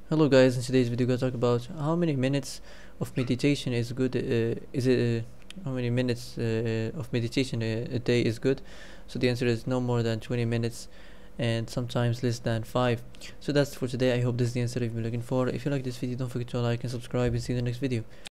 Hello guys, in today's video we're going to talk about how many minutes of meditation is good. How many minutes of meditation a day is good? So the answer is no more than 20 minutes and sometimes less than 5. So that's for today. I hope this is the answer you've been looking for. If you like this video, don't forget to like and subscribe and see you in the next video.